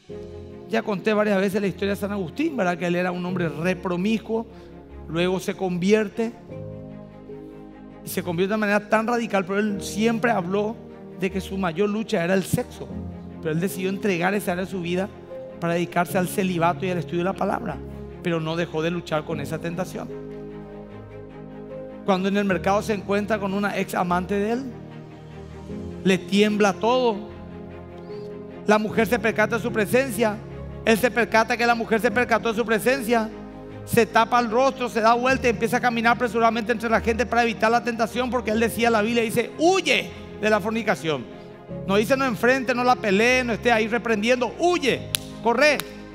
Ya conté varias veces la historia de San Agustín, ¿verdad? Que él era un hombre re promiscuo, luego se convierte, y se convierte de manera tan radical, pero él siempre habló de que su mayor lucha era el sexo. Pero él decidió entregar esa área de su vida para dedicarse al celibato y al estudio de la palabra, pero no dejó de luchar con esa tentación. Cuando en el mercado se encuentra con una ex amante de él, le tiembla todo. La mujer se percata de su presencia, él se percata que la mujer se percató de su presencia, se tapa el rostro, se da vuelta y empieza a caminar apresuradamente entre la gente para evitar la tentación, porque él decía, la Biblia dice, huye de la fornicación. No dice no enfrente, no la pelee, no esté ahí reprendiendo, huye, corre.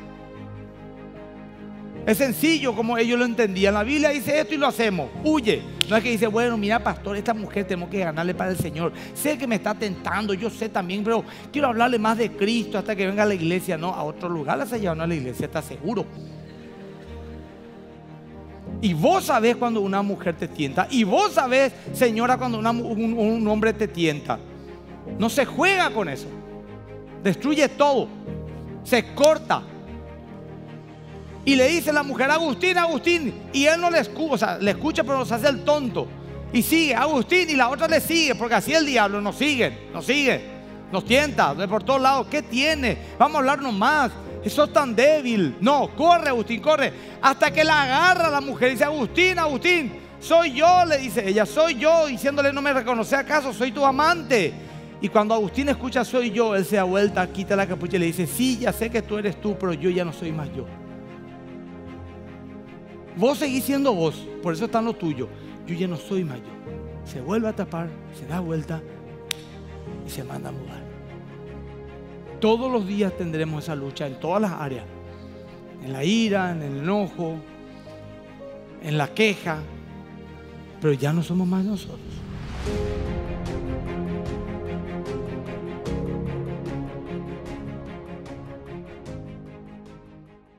Es sencillo como ellos lo entendían. La Biblia dice esto y lo hacemos, huye. No es que dice, bueno, mira pastor, esta mujer tenemos que ganarle para el Señor. Sé que me está tentando, yo sé también, pero quiero hablarle más de Cristo hasta que venga a la iglesia. No, a otro lugar la se llevan a la iglesia, está seguro. Y vos sabés cuando una mujer te tienta. Y vos sabés, señora, cuando un hombre te tienta. No se juega con eso. Destruye todo. Se corta. Y le dice la mujer, Agustín, Agustín. Y él no le escucha, o sea, le escucha pero se hace el tonto. Y sigue, Agustín, y la otra le sigue. Porque así el diablo nos sigue. Nos tienta de por todos lados. ¿Qué tiene? Vamos a hablarnos más. Sos tan débil. No, corre Agustín, corre. Hasta que la agarra la mujer y dice, Agustín, Agustín, soy yo, le dice ella, soy yo. Diciéndole, ¿no me reconoce acaso? Soy tu amante. Y cuando Agustín escucha, soy yo, él se da vuelta, quita la capucha y le dice, sí, ya sé que tú eres tú, pero yo ya no soy más yo. Vos seguís siendo vos, por eso está en lo tuyo. Yo ya no soy más yo. Se vuelve a tapar, se da vuelta y se manda a mudar. Todos los días tendremos esa lucha en todas las áreas. En la ira, en el enojo, en la queja. Pero ya no somos más nosotros.